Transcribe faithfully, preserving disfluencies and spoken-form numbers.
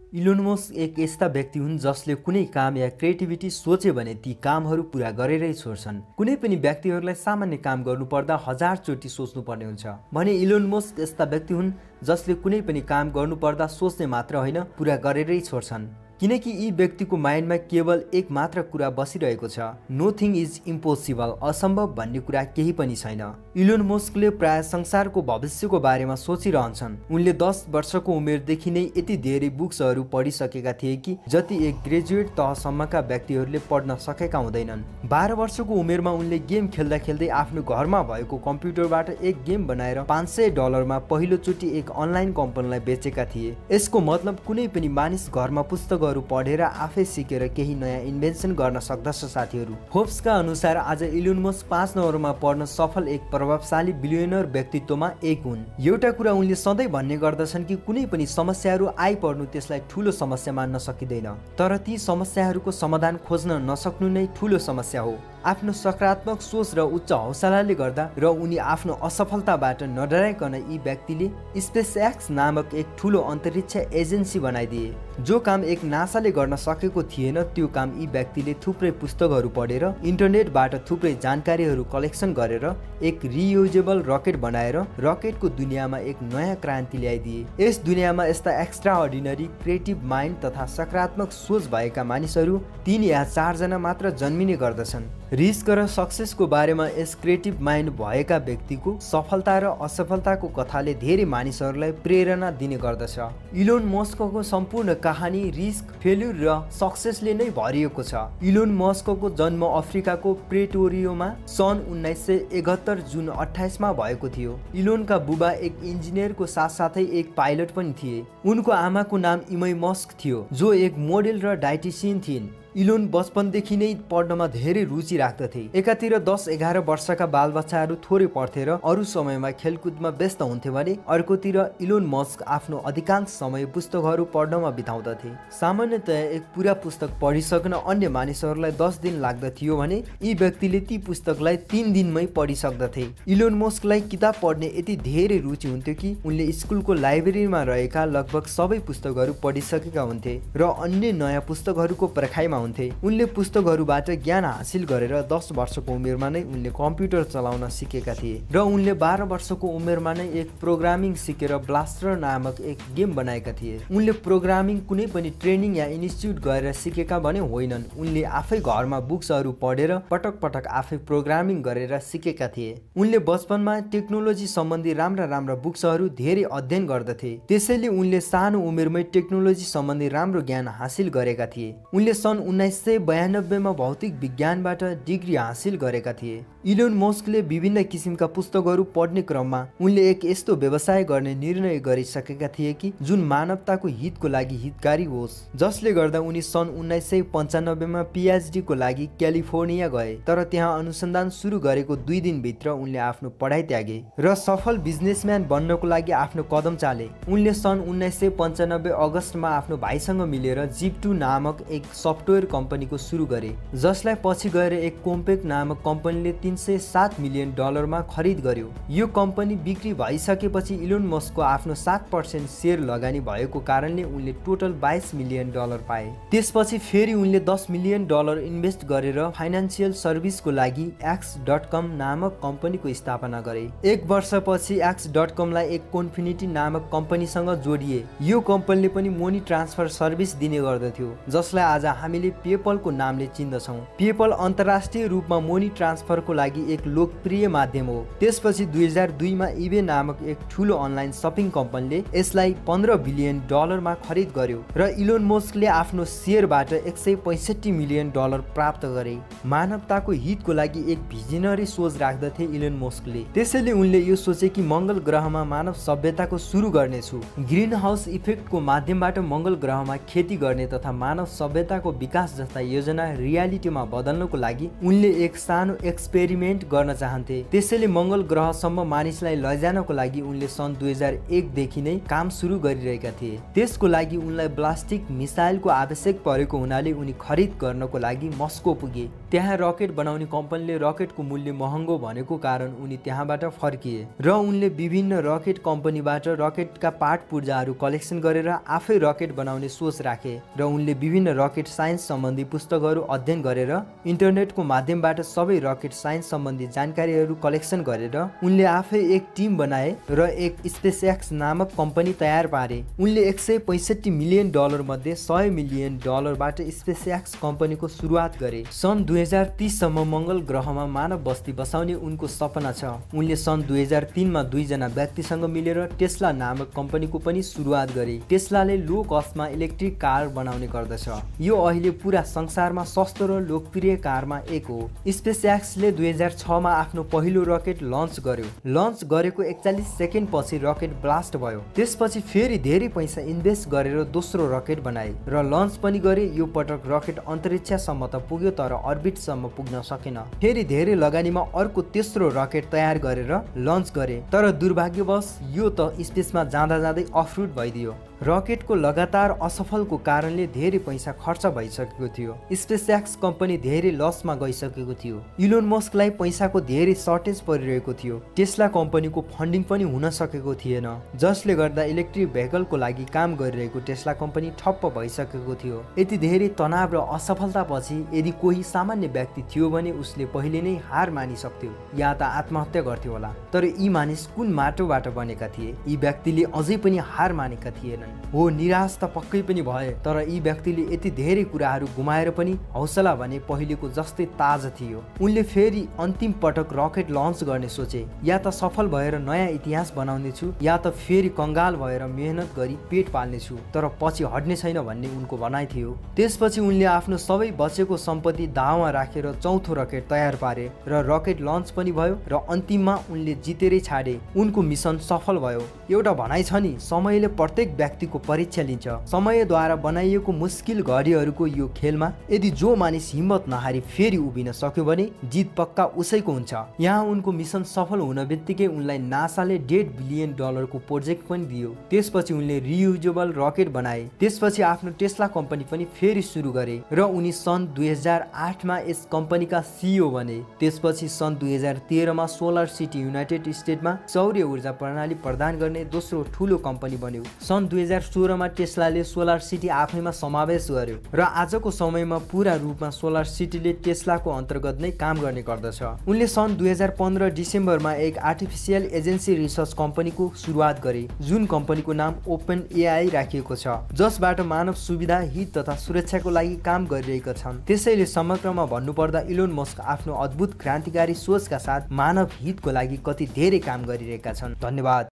Elon Musk एक यस्ता व्यक्ति हुन् जसले कुनै काम या क्रिएटिभिटी सोचे भने ती कामहरू पूरा गरेरै छोड्छन्। कुनै पनि व्यक्तिहरूलाई सामान्य काम गर्नुपर्दा हजार चोटि सोच्नुपर्ने हुन्छ भने इलोन मस्क यस्ता व्यक्ति हुन् जसले कुनै पनि काम गर्नुपर्दा सोच्ने मात्र होइन पूरा गरेरै छोड्छन्। किनकि यी व्यक्तिको माइन्डमा केवल एक मात्र कुरा बसिरहेको छ, नोथिङ इज इम्पोसिबल, असम्भव भन्ने कुरा केही पनि छैन। इलोन मस्कले प्राय संसारको भविष्यको बारेमा सोचिरहन्छन्। उनले दस वर्षको उमेरदेखि नै यति धेरै बुक्सहरू पढिसकेका थिए कि जति एक ग्रेजुएट तहसम्मका व्यक्तिहरूले पढ्न सकेका हुँदैनन्। बाह्र वर्षको उमेरमा उनले गेम खेल्दा खेल्दै आफ्नो घरमा भएको कम्प्युटरबाट एक गेम बनाएर पाँच सय डलरमा पहिलोचोटि एक अनलाइन कम्पनीलाई बेचेका थिए। यसको मतलब कुनै पनि मानिस घरमा पुस्तक पढेर आफै सिकेर केही नयाँ इन्भेन्सन गर्न सक्दछ। साथीहरू, फोर्ब्सका अनुसार आज इलोन मस्क पाँच नम्बरमा पढ्न सफल एक प्रभावशाली बिलियनर व्यक्तित्वमा एक हुन्। एउटा कुरा उनले सधैँ भन्ने गर्दछन् कि कुनै पनि समस्याहरू आइपर्नु त्यसलाई ठूलो समस्या मान्न सकिँदैन, तर ती समस्याहरूको समाधान खोज्न नसक्नु नै ठूलो समस्या हो। आफ्नो सकारात्मक सोच र उच्च हौसलाले गर्दा र उनी आफ्नो असफलताबाट नडराइकन यी व्यक्तिले स्पेसएक्स नामक एक ठूलो अन्तरिक्ष एजेन्सी बनाइदिए। जो काम एक नासाले गर्न सकेको थिएन त्यो काम यी व्यक्तिले थुप्रै पुस्तकहरू पढेर इन्टरनेटबाट थुप्रै जानकारीहरू कलेक्सन गरेर एक रियुजेबल रकेट बनाएर रकेटको दुनियाँमा एक नयाँ क्रान्ति ल्याइदिए। यस दुनियाँमा यस्ता एक्स्ट्रा अर्डिनरी क्रिएटिभ माइन्ड तथा सकारात्मक सोच भएका मानिसहरू तीन या चारजना मात्र जन्मिने गर्दछन्। रिस्क र सक्सेसको बारेमा यस क्रिएटिभ माइन्ड भएका व्यक्तिको सफलता र असफलताको कथाले धेरै मानिसहरूलाई प्रेरणा दिने गर्दछ। इलोन मस्कको सम्पूर्ण कहानी रिस्क, फेल्युर र सक्सेसले नै भरिएको छ। इलोन मस्कको जन्म अफ्रिकाको प्रेटोरियोमा सन् उन्नाइस सय एकहत्तर जुन अट्ठाइसमा भएको थियो। इलोनका बुबा एक इन्जिनियरको साथसाथै एक पाइलट पनि थिए। उनको आमाको नाम इमै मस्क थियो जो एक मोडेल र डाइटिसियन थिइन्। इलोन बचपनदेखि नै पढ्नमा धेरै रुचि राख्दथे। एकातिर दस एघार वर्षका बालबच्चाहरू थोरै पढ्थे र अरू समयमा खेलकुदमा व्यस्त हुन्थे भने अर्कोतिर इलोन मस्क आफ्नो अधिकांश समय पुस्तकहरू पढ्नमा बिताउँदथे। सामान्यतया एक पुरा पुस्तक पढिसक्न अन्य मानिसहरूलाई दस दिन लाग्दथ्यो भने यी व्यक्तिले ती पुस्तकलाई तीन दिनमै पढिसक्दथे। इलोन मस्कलाई किताब पढ्ने यति धेरै रुचि हुन्थ्यो कि उनले स्कुलको लाइब्रेरीमा रहेका लगभग सबै पुस्तकहरू पढिसकेका हुन्थे र अन्य नयाँ पुस्तकहरूको पर्खाइमा हुन्थे। उनले पुस्तकहरूबाट ज्ञान हासिल गरेर दस वर्षको उमेरमा नै उनले कम्प्युटर चलाउन सिकेका थिए र उनले बाह्र वर्षको उमेरमा नै एक प्रोग्रामिङ सिकेर ब्लास्टर नामक एक गेम बनाएका थिए। उनले प्रोग्रामिङ कुनै पनि ट्रेनिङ या इन्स्टिट्युट गएर सिकेका भने होइनन्। उनले आफै घरमा बुक्सहरू पढेर पटक पटक आफै प्रोग्रामिङ गरेर सिकेका थिए। उनले बचपनमा टेक्नोलोजी सम्बन्धी राम्रा राम्रा बुक्सहरू धेरै अध्ययन गर्दथे, त्यसैले उनले सानो उमेरमै टेक्नोलोजी सम्बन्धी राम्रो ज्ञान हासिल गरेका थिए। उनले सन् उन्नाइस सय बयानब्बेमा भौतिक विज्ञानबाट डिग्री हासिल गरेका थिए। इलोन मस्कले विभिन्न किसिमका पुस्तकहरू पढ्ने क्रममा उनले एक यस्तो व्यवसाय गर्ने निर्णय गरिसकेका थिए कि जुन मानवताको हितको लागि हितकारी होस्, जसले गर्दा उनी सन् उन्नाइस सय पन्चानब्बेमा पिएचडी को लागि क्यालिफोर्निया गए। तर त्यहाँ अनुसन्धान सुरु गरेको दुई दिनभित्र उनले आफ्नो पढाइ त्यागे र सफल बिजनेसम्यान बन्नको लागि आफ्नो कदम चाले। उनले सन् उन्नाइस सय पन्चानब्बे अगस्तमा आफ्नो भाइसँग मिलेर जिप टू नामक एक सफ्टवेयर कम्पनीको सुरु गरे, जसलाई पछि गएर एक कोम्पेक नामक कम्पनीले तीन सय सात मिलियन डलरमा खरिद गर्यो। यो कम्पनी बिक्री भइसकेपछि इलोन मस्कको आफ्नो सात पर्सेन्ट सेयर लगानी भएको कारणले उनले टोटल बाइस मिलियन डलर पाए। त्यसपछि फेरि उनले दस मिलियन डलर इन्भेस्ट गरेर फाइनान्सियल सर्भिसको लागि एक्स डट कम नामक कम्पनीको स्थापना गरे। एक वर्षपछि एक्स डट कमलाई एक कोन्फिनिटी नामक कम्पनीसँग जोडिए। यो कम्पनीले पनि मनी ट्रान्सफर सर्भिस दिने गर्दथ्यो, जसलाई आज हामीले पेपलको नामले चिन्दछौँ। पेपल अन्तर्राष्ट्रिय रूपमा मनी ट्रान्सफरको लागि एक लोकप्रिय माध्यम हो। त्यसपछि दुई हजार दुईमा इबे नामक एक ठूलो अनलाइन सपिङ कम्पनीले यसलाई पन्ध्र बिलियन डलरमा खरिद गर्यो र इलोन मस्कले आफ्नो सेयरबाट एक सय पैँसठी मिलियन डलर प्राप्त गरे। मानवताको हितको लागि एक भिजनरी सोच राख्दथे इलोन मस्कले। त्यसैले उनले यो सोचे कि मङ्गल ग्रहमा मानव सभ्यताको सुरु गर्नेछु। ग्रीन हाउस इफेक्टको माध्यमबाट मङ्गल ग्रहमा खेती गर्ने तथा मानव सभ्यताको विकास जस्ता योजना रियालिटीमा बदल्नको लागि उनले एक सानो एक्सपेरिमेन्ट गर्न चाहन्थे। त्यसैले मङ्गल ग्रहसम्म मानिसलाई लैजानको लागि उनले सन् दुई हजार एक देखि नै काम सुरु गरिरहेका थिए। त्यसको लागि उनलाई ब्लास्टिक मिसाइलको आवश्यक परेको हुनाले उनी खरिद गर्नको लागि मस्को पुगे। त्यहाँ रकेट बनाउने कम्पनीले रकेटको मूल्य महँगो भनेको कारण उनी त्यहाँबाट फर्किए र उनले विभिन्न रकेट कम्पनीबाट रकेटका पार्ट पूर्जाहरू कलेक्सन गरेर आफै रकेट बनाउने सोच राखे र उनले विभिन्न रकेट साइन्स सम्बन्धी पुस्तकहरू अध्ययन गरेर इन्टरनेटको माध्यमबाट सबै रकेट साइन्स सम्बन्धी जानकारीहरू कलेक्सन गरेर उनले आफै एक टिम बनाए र एक स्पेसएक्स नामक कम्पनी तयार पारे। उनले एक सय पैँसठी मिलियन डलर मध्ये सय मिलियन डलरबाट स्पेसएक्स कम्पनीको सुरुवात गरे। सन् दुई हजार तीस सम्म मङ्गल ग्रहमा मानव बस्ती बसाउने उनको सपना छ। उनले सन् दुई हजार तीनमा दुईजना व्यक्तिसँग मिलेर टेस्ला नामक कम्पनीको पनि सुरुवात गरे। टेस्लाले लो कस्टमा इलेक्ट्रिक कार बनाउने गर्दछ। यो अहिले पुरा संसारमा सस्तो र लोकप्रिय कारमा एक हो। स्पेसएक्सले दुई हजार छमा आफ्नो पहिलो रकेट लन्च गर्यो। लन्च गरेको एकचालिस सेकेन्ड पछि रकेट ब्लास्ट भयो। त्यसपछि फेरि धेरै पैसा इन्भेस्ट गरेर दोस्रो रकेट बनाए र लन्च पनि गरे। यो पटक रकेट अन्तरिक्षसम्म त पुग्यो तर अर्बिटसम्म पुग्न सकेन। फेरि धेरै लगानीमा अर्को तेस्रो रकेट तयार गरेर लन्च गरे तर दुर्भाग्यवश यो त स्पेसमा जाँदा जाँदै अफरुट भइदियो। रकेटको लगातार असफलको कारणले धेरै पैसा खर्च भइसकेको थियो। स्पेसएक्स कम्पनी धेरै लसमा गइसकेको थियो। इलोन मस्कलाई पैसाको धेरै सर्टेज परिरहेको थियो। टेस्ला कम्पनीको फन्डिङ पनि हुन सकेको थिएन, जसले गर्दा इलेक्ट्रिक भेहिकलको लागि काम गरिरहेको टेस्ला कम्पनी ठप्प भइसकेको थियो। यति धेरै तनाव र असफलतापछि यदि कोही सामान्य व्यक्ति थियो भने उसले पहिले नै हार मानिसक्थ्यो या त आत्महत्या गर्थ्यो होला। तर यी मानिस कुन माटोबाट बनेका थिए? यी व्यक्तिले अझै पनि हार मानेका थिएनन्। हो, निराश त पक्कै पनि भए तर यी व्यक्तिले यति धेरै कुराहरू गुमाएर पनि हौसला भने पहिलेको जस्तै ताजा थियो। उनले फेरि अन्तिम पटक रकेट लन्च गर्ने सोचे। या त सफल भएर नयाँ इतिहास बनाउने छु या त फेरि कंगाल भएर मेहनत गरी पेट पाल्ने छु, तर पछि हट्ने छैन भन्ने उनको भनाइ थियो। त्यसपछि उनले आफ्नो सबै बचेको सम्पत्ति दावमा राखेर चौथो रकेट तयार पारे र रकेट लन्च पनि भयो र अन्तिममा उनले जितेरै छाडे। उनको मिसन सफल भयो। एउटा भनाइ छ नि, समयले प्रत्येक व्यक्तिको परीक्षा लिन्छ। समयद्वारा बनाइएको मुस्किल घडीहरूको यो खेलमा यदि जो मानिस हिम्मत नहारी फेरि उभिन सक्यो भने जित पक्का उसैको हुन्छ। यहाँ उनको मिसन सफल हुन बित्तिकै उनलाई नासाले डेढ बिलियन डलरको प्रोजेक्ट पनि दियो। त्यसपछि उनले रियुजेबल रकेट बनाए। त्यसपछि आफ्नो टेस्ला कम्पनी पनि फेरि सुरु गरे र उनी सन् दुई हजार आठमा यस कम्पनीका सिइओ बने। त्यसपछि सन् दुई हजार तेह्रमा सोलर सिटी युनाइटेड स्टेट्समा सौर्य ऊर्जा प्रणाली प्रदान गर्ने दोस्रो ठुलो कम्पनी बन्यो। सन् दुई हजार सोह्रमा टेस्लाले सोलर सिटी आफैमा समावेश गर्यो र आजको समयमा पूरा रूपमा सोलर सिटीले टेस्लाको अन्तर्गत नै काम गर्ने गर्दछ। उनले सन् दुई हजार पन्ध्र डिसेम्बरमा एक आर्टिफिसियल एजेन्सी रिसर्च कम्पनीको सुरुवात गरे जुन कम्पनीको नाम ओपन एआई राखिएको छ, जसबाट मानव सुविधा, हित तथा सुरक्षाको लागि काम गरिरहेका छन्। त्यसैले समग्रमा भन्नुपर्दा इलोन मस्क आफ्नो अद्भुत क्रान्तिकारी सोचका साथ मानव हितको लागि कति धेरै काम गरिरहेका छन्। धन्यवाद।